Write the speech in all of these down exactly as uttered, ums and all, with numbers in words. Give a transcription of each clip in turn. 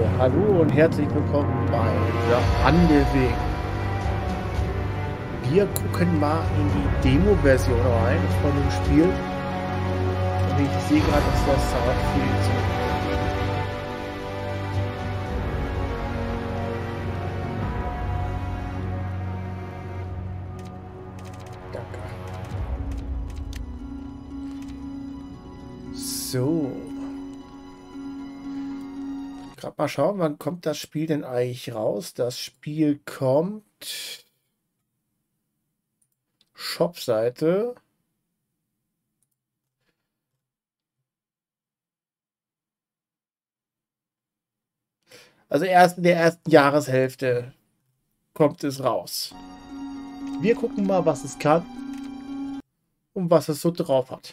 hallo und herzlich willkommen bei The Wandelweg. Wir gucken mal in die Demo-Version rein von dem Spiel. Und ich sehe gerade, dass der Sound viel zu. Danke. So. Gerade mal schauen, wann kommt das Spiel denn eigentlich raus? Das Spiel kommt Shop-Seite. Also erst in der ersten Jahreshälfte kommt es raus. Wir gucken mal, was es kann und was es so drauf hat.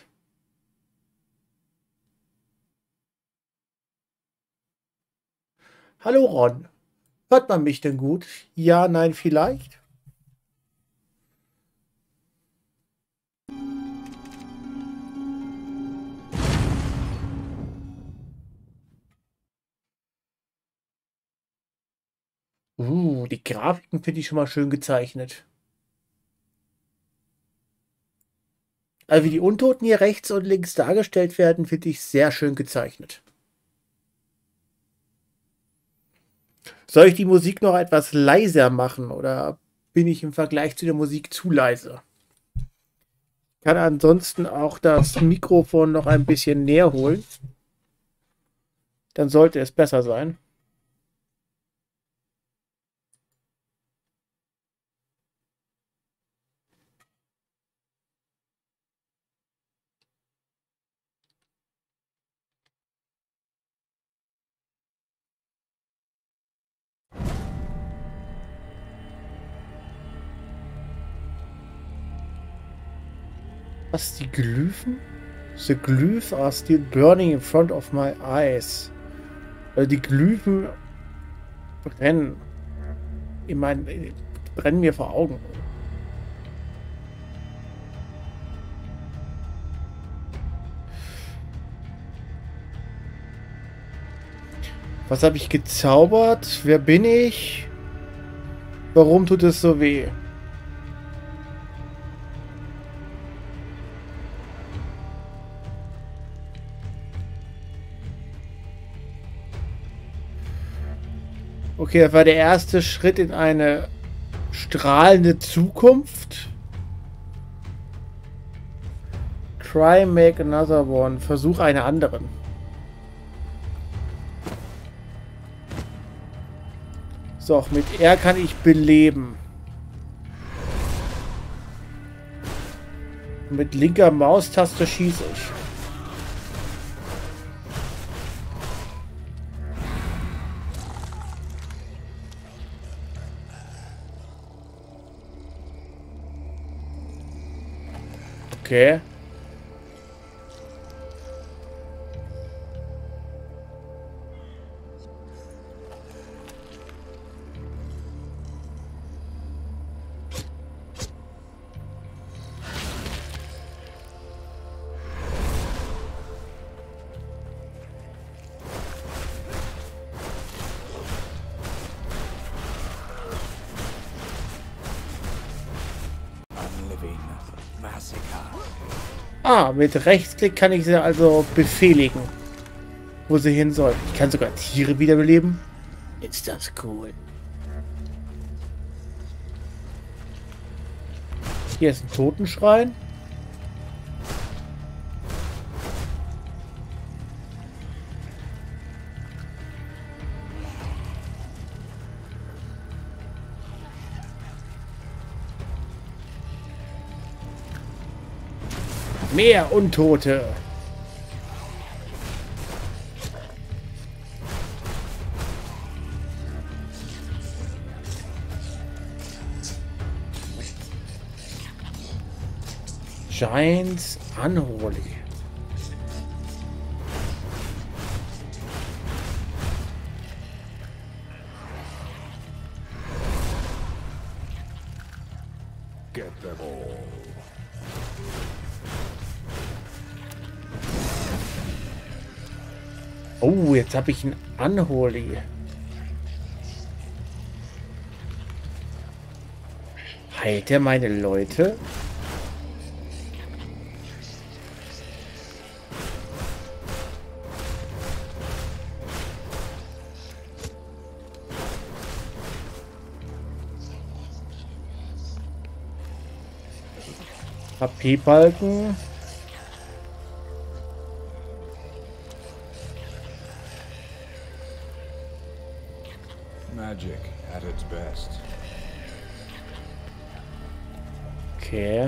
Hallo Ron, hört man mich denn gut? Ja, nein, vielleicht? Uh, die Grafiken finde ich schon mal schön gezeichnet. Also wie die Untoten hier rechts und links dargestellt werden, finde ich sehr schön gezeichnet. Soll ich die Musik noch etwas leiser machen oder bin ich im Vergleich zu der Musik zu leise? Ich kann ansonsten auch das Mikrofon noch ein bisschen näher holen. Dann sollte es besser sein. Was, die Glyphen? The glyphs are still burning in front of my eyes. Also die Glyphen brennen. Ich meine, brennen mir vor Augen. Was habe ich gezaubert? Wer bin ich? Warum tut es so weh? Okay, das war der erste Schritt in eine strahlende Zukunft. Try make another one. Versuch eine anderen. So, mit R kann ich beleben. Mit linker Maustaste schieße ich. Okay. Ah, mit Rechtsklick kann ich sie also befehligen, wo sie hin soll. Ich kann sogar Tiere wiederbeleben. Ist das cool. Hier ist ein Totenschrein. Mehr Untote. Giants Unholy. Get them all. Oh, jetzt habe ich einen Unholy. Heilt er meine Leute? H P-Balken. Magic at its best. Okay.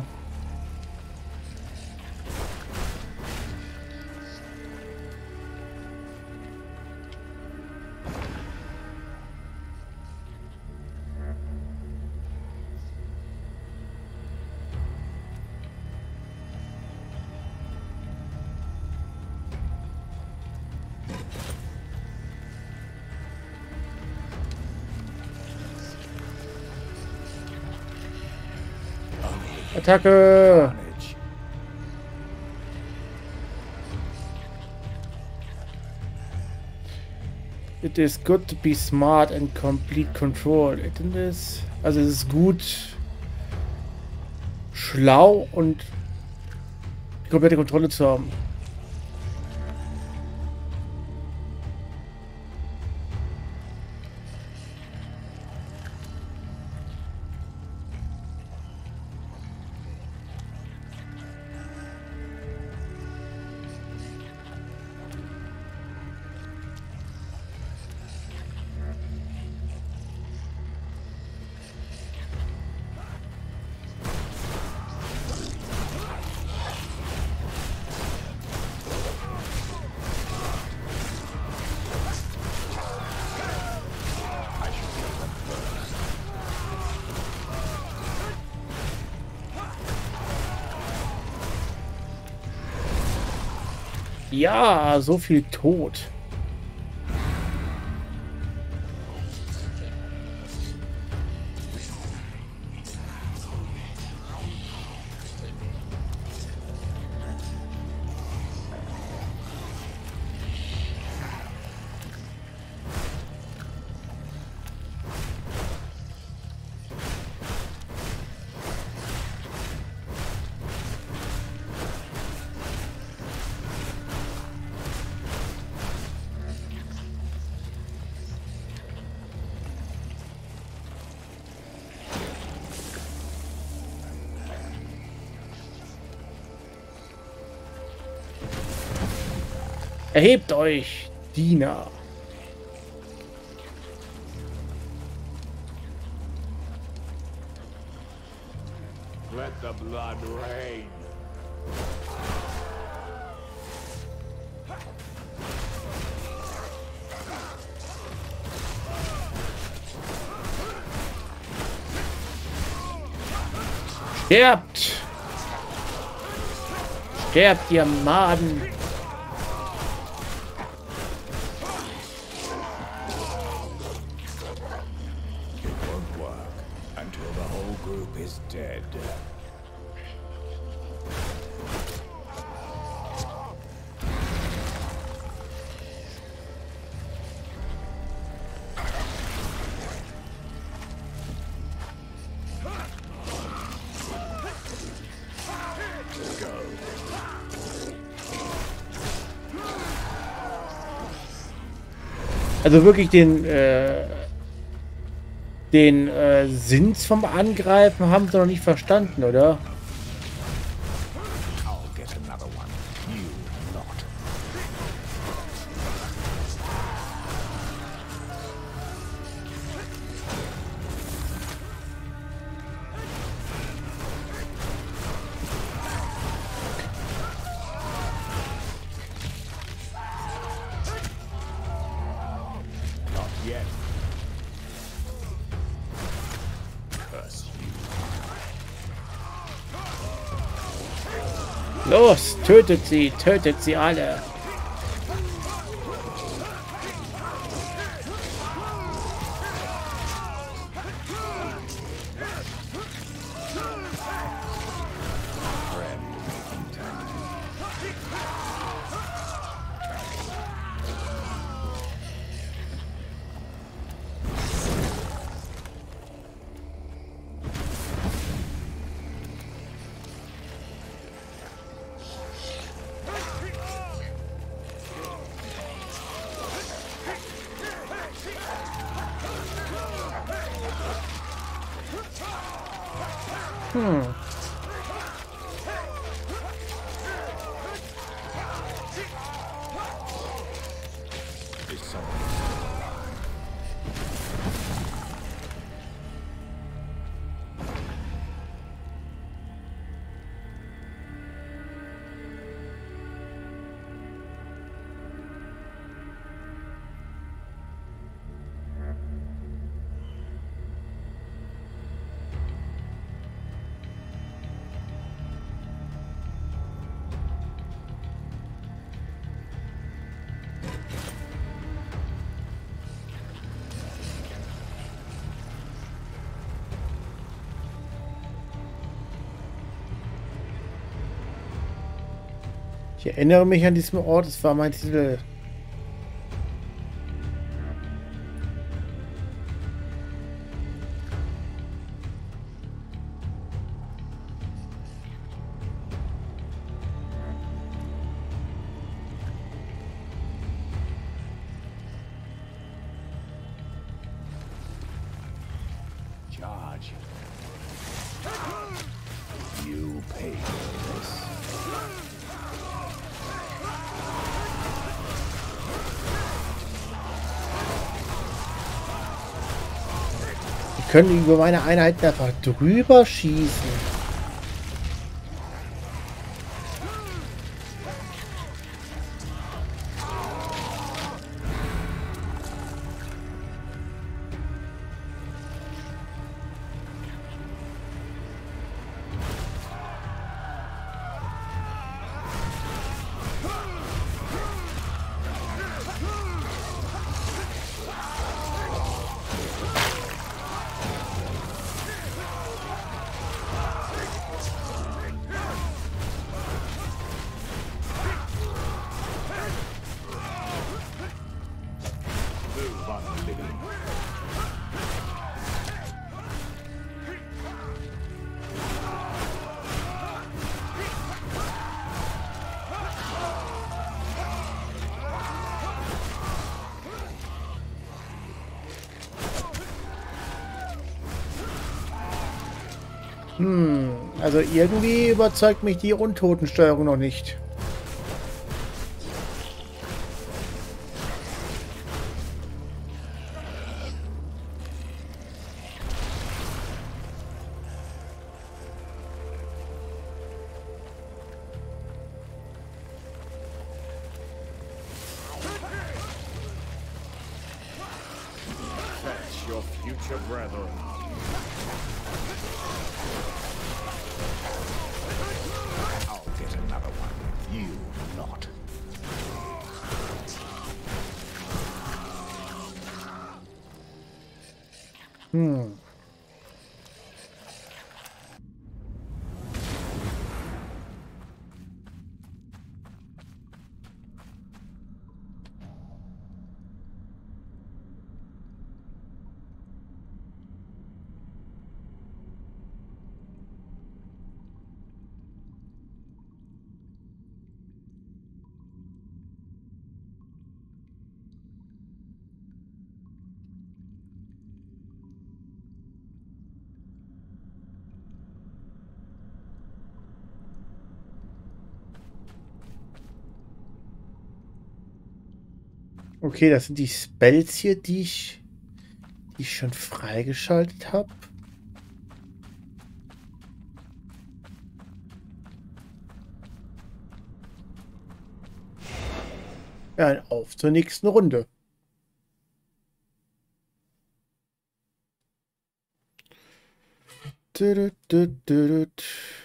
Attacke! It is good to be smart and complete control. It is, also es ist gut, schlau und die komplette Kontrolle zu haben. Ja, so viel Tod. Erhebt euch, Diener! Let the blood rain. Sterbt! Sterbt, ihr Maden! Also wirklich den äh, den äh, Sinn vom Angreifen haben sie noch nicht verstanden, oder? Los, tötet sie, tötet sie alle. Hm. Ich erinnere mich an diesen Ort, es war mein Titel. Charge. You pay for this. Die können über meine Einheiten einfach drüber schießen. Hm, also irgendwie überzeugt mich die Untotensteuerung noch nicht. Fetch your future brethren. I'll get another one. You not. Hm. Okay, das sind die Spells hier, die ich, die ich schon freigeschaltet habe. Ja, auf zur nächsten Runde. Düdüt, düdüt, düdüt.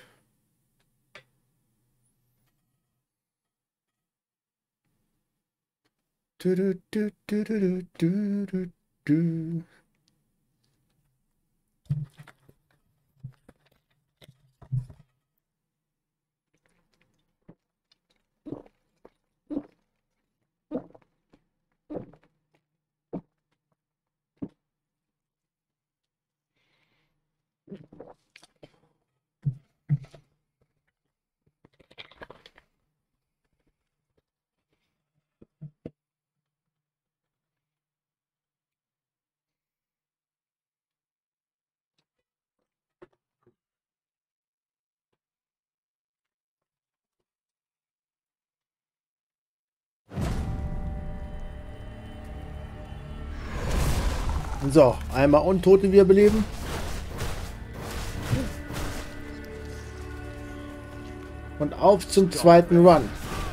Düdüt, düdüt, düdüt, düdüt, düdüt. So, einmal Untoten wiederbeleben. Und auf zum zweiten Run.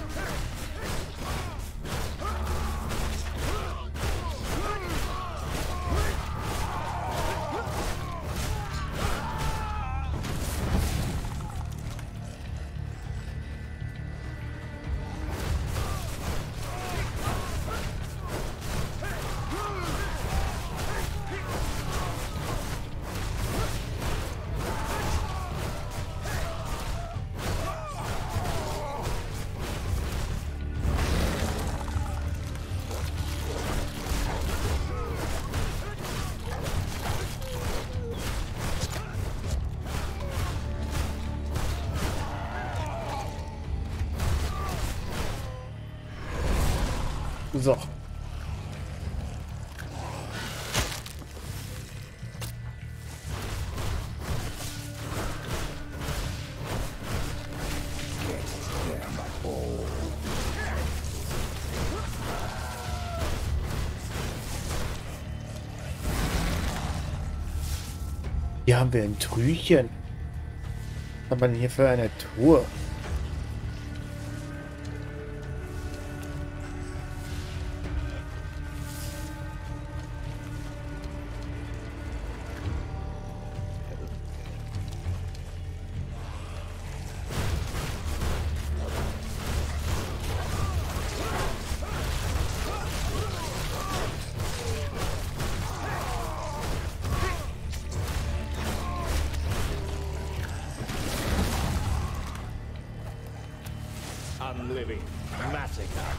So. Hier haben wir ein Trüchen. Was hat man hier für eine Truhe? Unliving massacre.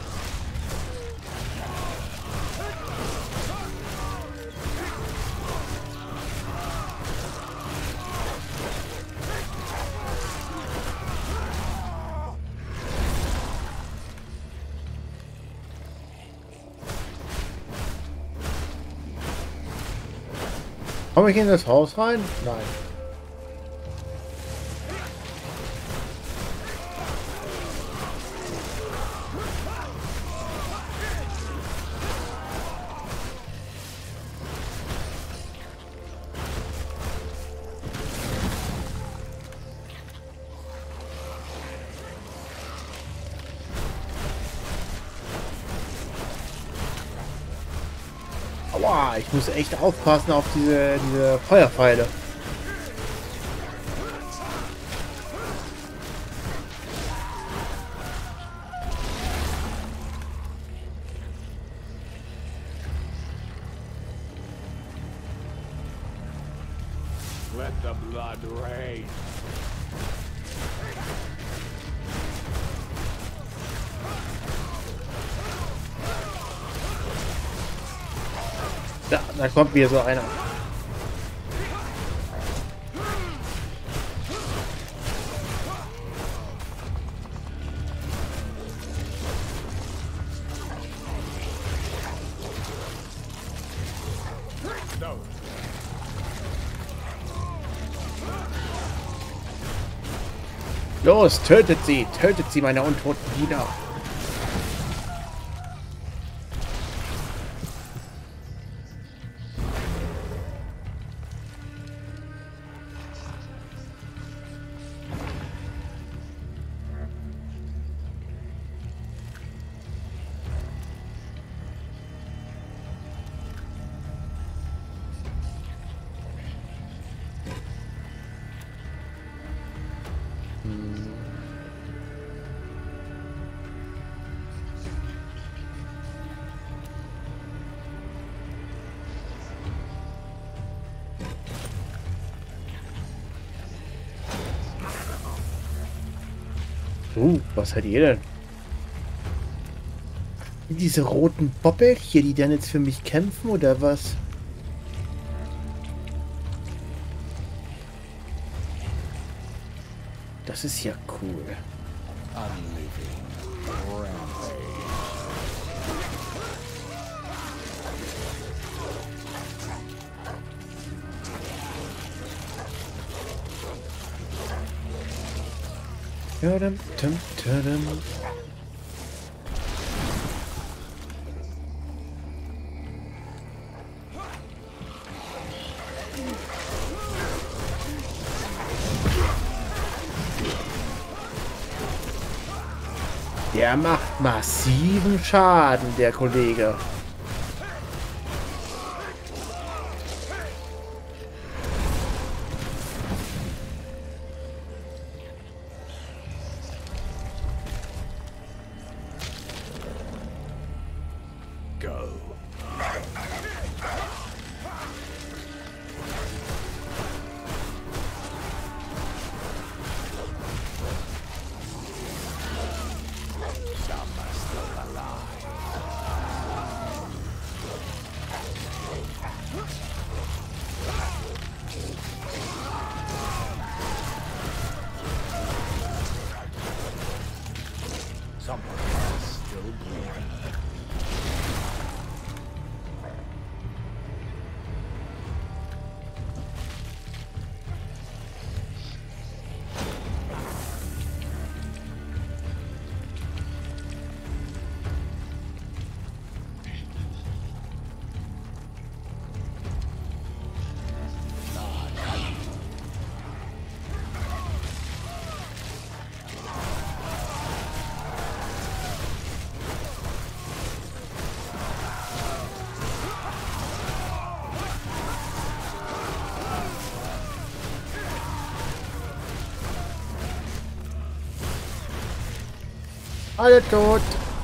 Komme ich in das Haus rein? Nein. Aua, ich muss echt aufpassen auf diese, diese Feuerpfeile. Let the blood rain. Ja, da kommt wieder so einer. No. Los, tötet sie, tötet sie, meine untoten Diener. Uh, was hat ihr denn? Diese roten Bobbel hier, die dann jetzt für mich kämpfen, oder was? Das ist ja cool. Unliving rampage. Tadam, tam, tadam. Der macht massiven Schaden, der Kollege. Go. Someone else still breathing. Alle tot.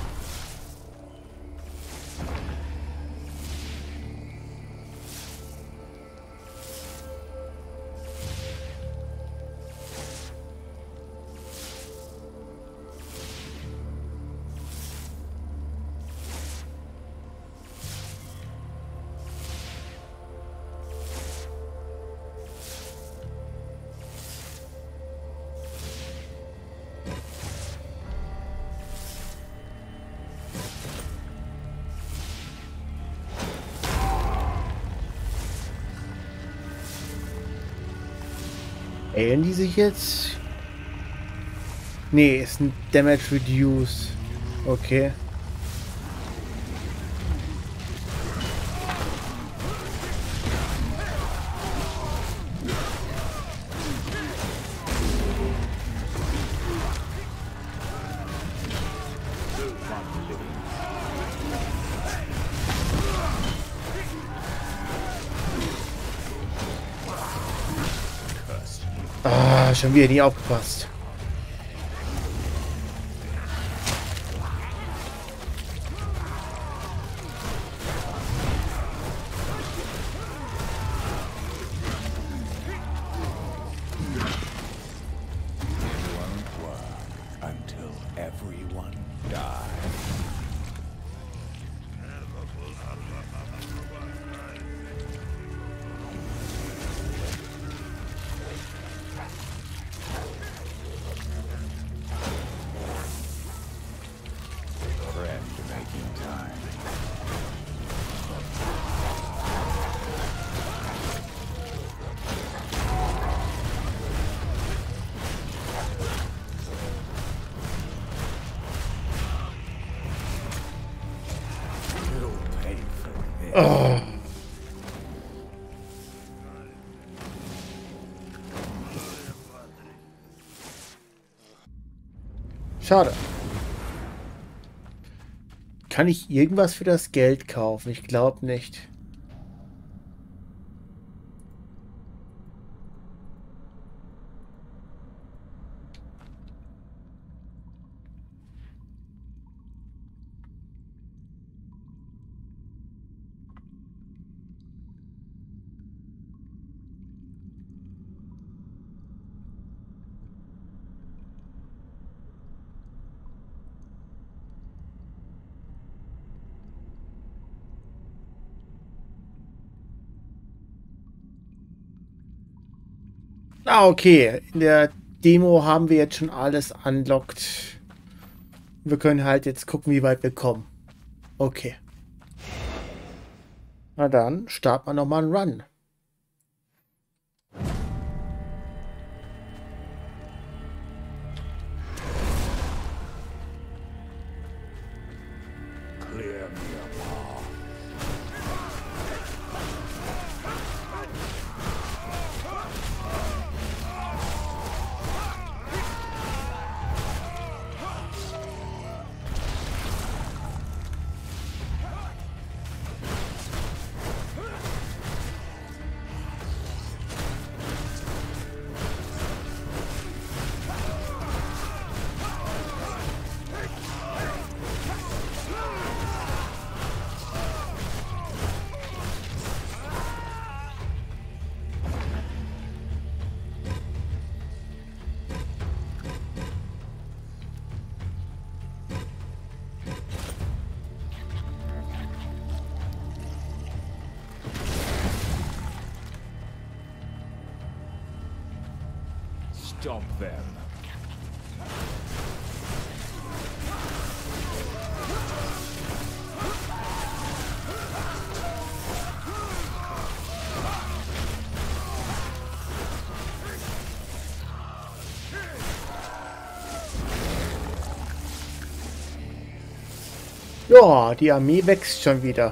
Heilen die sich jetzt? Nee, ist ein Damage Reduce. Okay. Ah, schon wieder nie aufgepasst. Until everyone dies. Friend making time. You'll pay for this. Oh. Schade. Kann ich irgendwas für das Geld kaufen? Ich glaube nicht. Ah, okay. In der Demo haben wir jetzt schon alles unlocked. Wir können halt jetzt gucken, wie weit wir kommen. Okay. Na dann, starten wir nochmal einen Run. Clear me a path. Stop them. Ja, die Armee wächst schon wieder.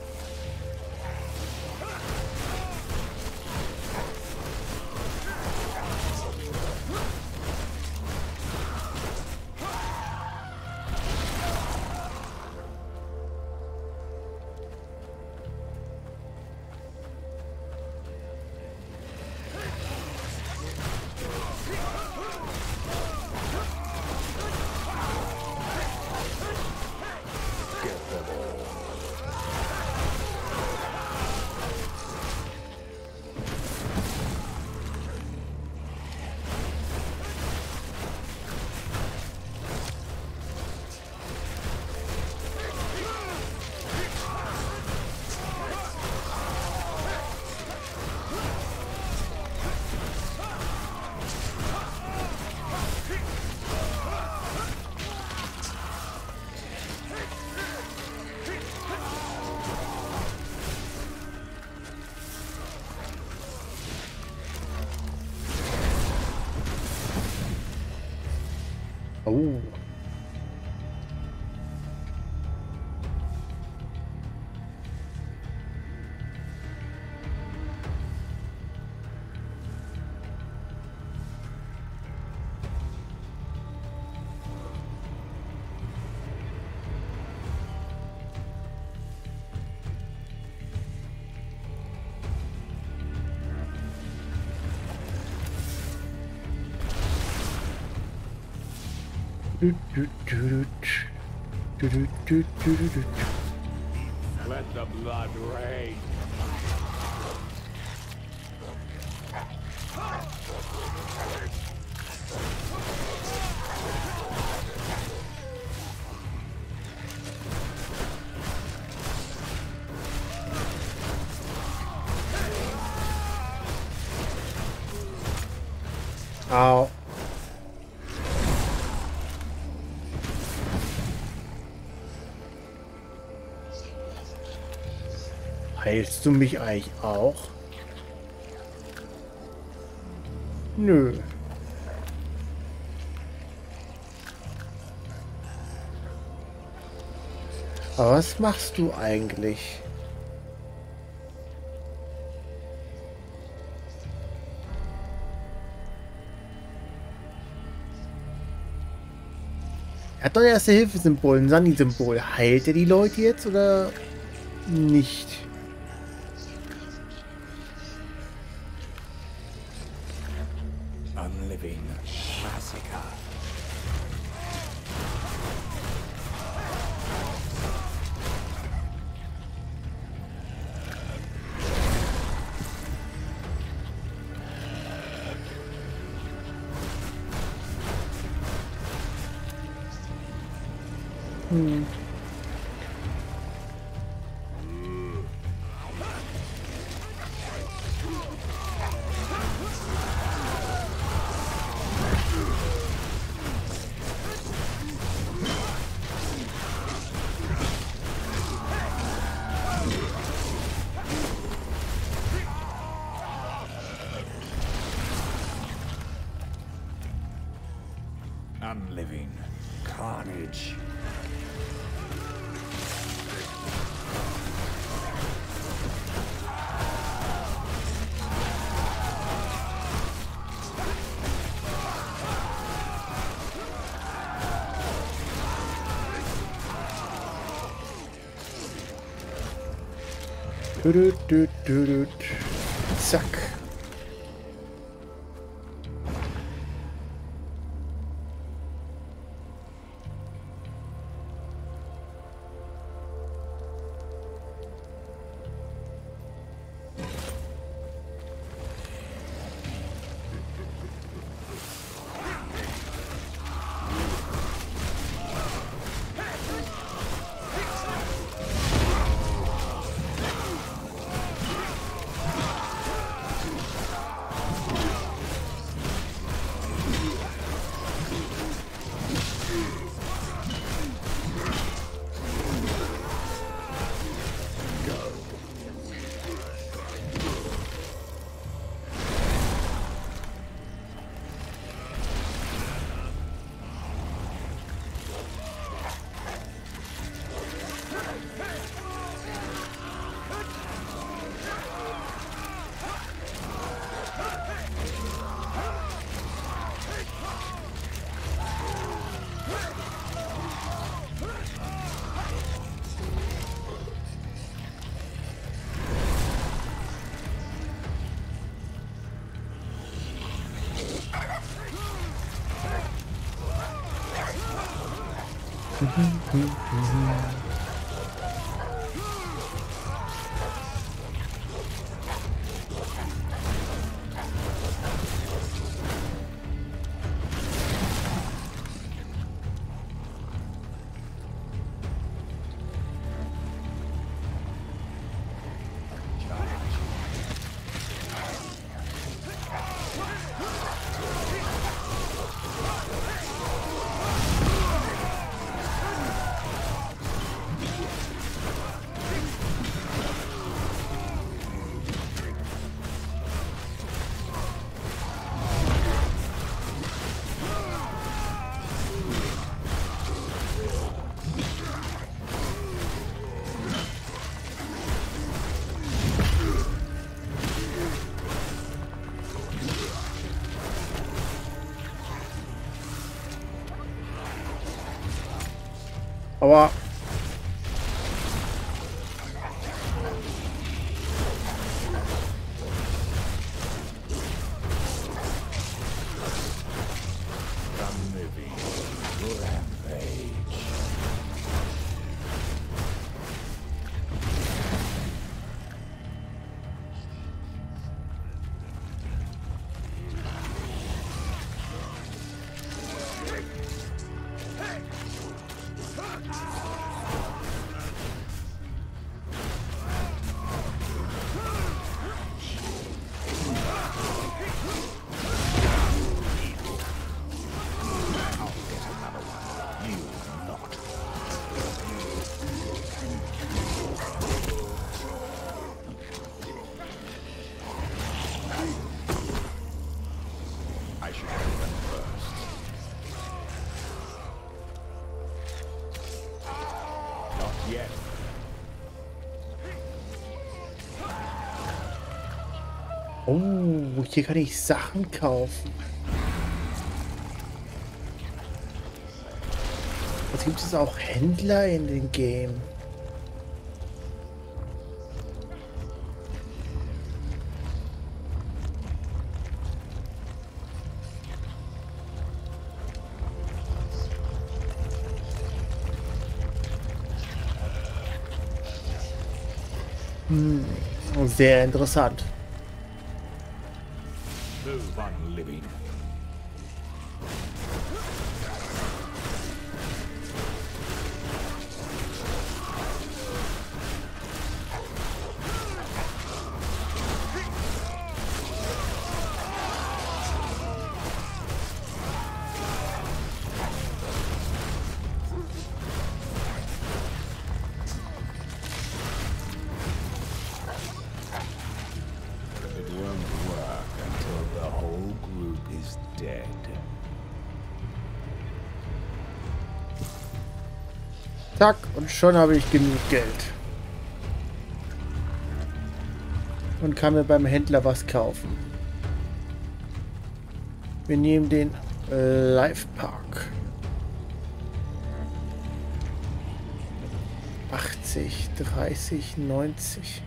Oh. Let the blood rain. Au. Heilst du mich eigentlich auch? Nö. Aber was machst du eigentlich? Er hat doch erst ein Hilfesymbol, ein Sani-Symbol. Heilt er die Leute jetzt oder nicht? Unliving massacre. Hm. Unliving carnage. Düdüt, düdüt, düdüt. Zack. Aber Come living. Rampage. I should kill them first. Not yet. oh, hier kann ich Sachen kaufen. Jetzt gibt es auch Händler in dem Game. Hm, sehr interessant. Move on, living. It won't work until the whole group is dead. Zack, und schon habe ich genug Geld. Und kann mir beim Händler was kaufen. Wir nehmen den äh, Life Park. achtzig, dreißig, neunzig.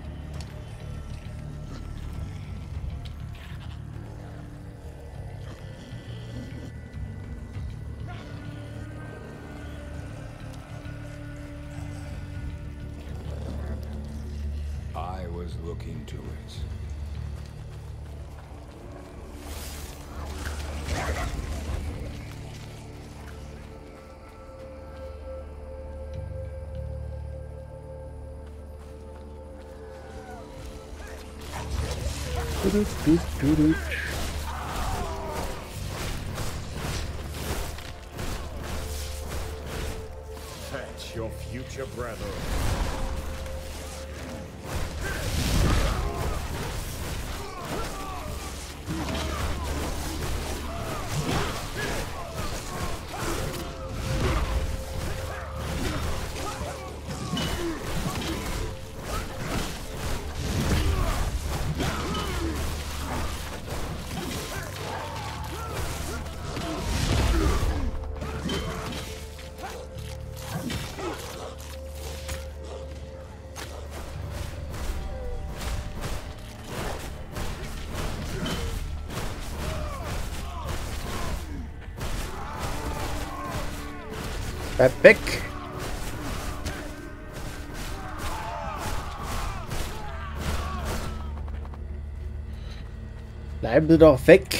I was looking to it. Du, du, du, du. Fetch your future brother. Bleib weg. Bleiben Sie doch weg.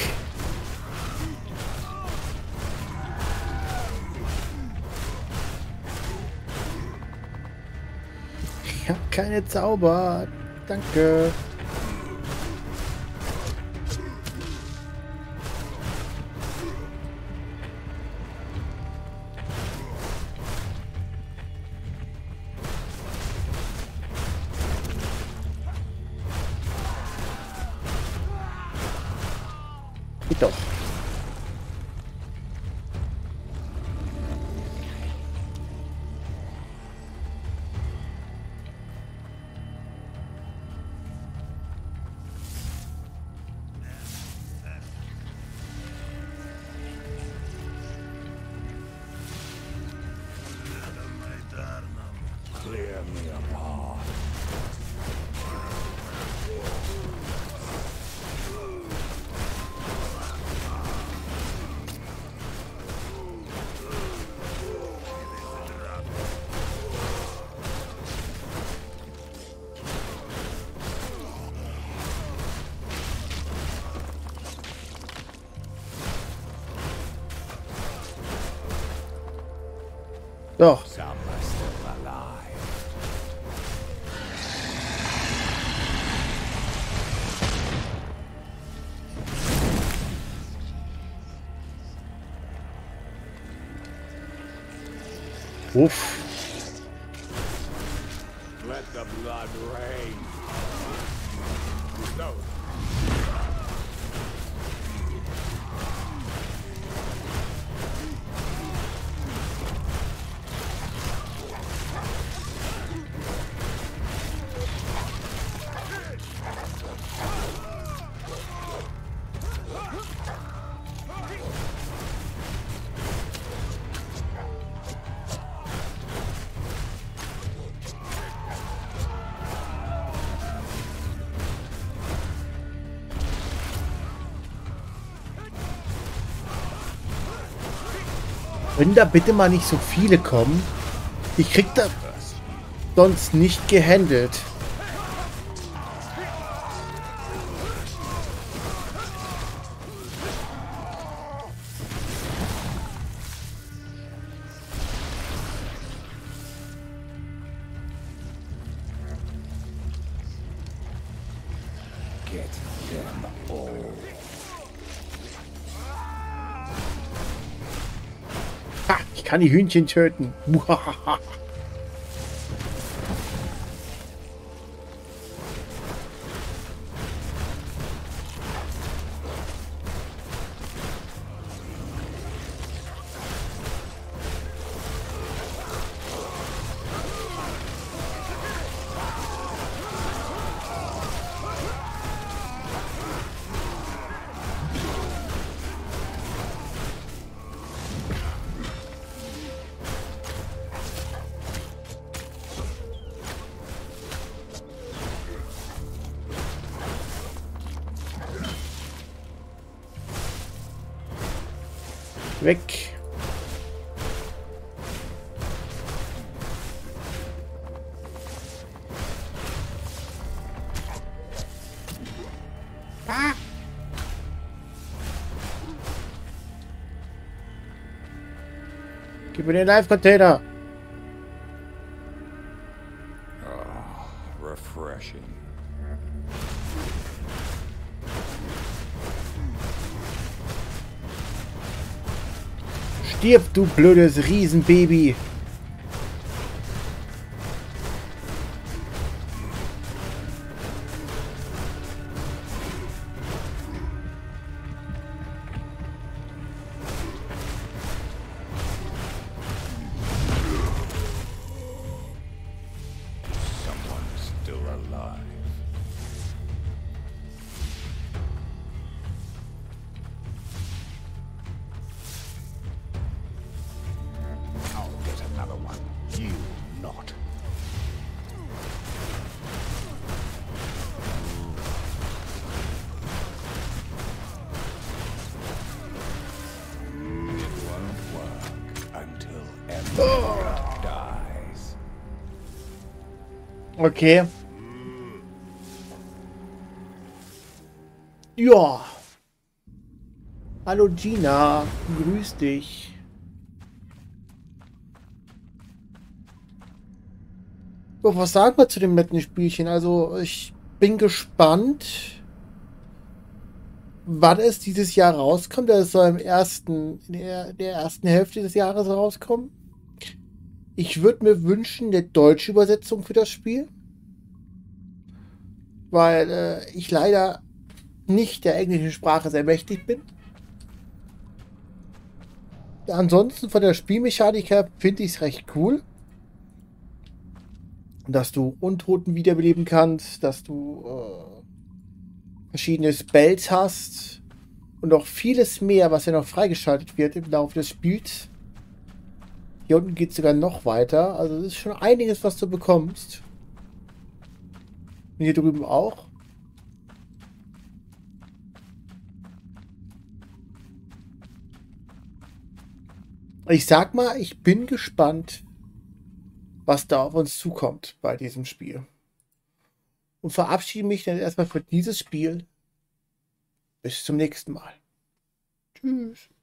Ich habe keine Zauber. Danke. Geht doch. Clear me a path. Doch. Some are still alive. Uff. Let the blood rain. No. Können da bitte mal nicht so viele kommen? Ich krieg das sonst nicht gehandelt. Get them all. Ha, ich kann die Hühnchen töten. Muhahaha. Weg. Ah. Gib mir den Live-Container. Oh, refreshing. Stirb, du blödes Riesenbaby. Someone's still alive. I'll get him. Okay. Ja. Hallo Gina, grüß dich. So, was sagen wir zu dem netten Spielchen? Also, ich bin gespannt, wann es dieses Jahr rauskommt. Das soll im ersten, in der, der ersten Hälfte des Jahres rauskommen. Ich würde mir wünschen, eine deutsche Übersetzung für das Spiel. Weil äh, ich leider nicht der englischen Sprache sehr mächtig bin. Ansonsten von der Spielmechanik her finde ich es recht cool. Dass du Untoten wiederbeleben kannst, dass du äh, verschiedene Spells hast und auch vieles mehr, was ja noch freigeschaltet wird im Laufe des Spiels. Hier unten geht es sogar noch weiter. Also es ist schon einiges, was du bekommst. Und hier drüben auch. Ich sag mal, ich bin gespannt, was da auf uns zukommt bei diesem Spiel. Und verabschiede mich dann erstmal für dieses Spiel. Bis zum nächsten Mal. Tschüss.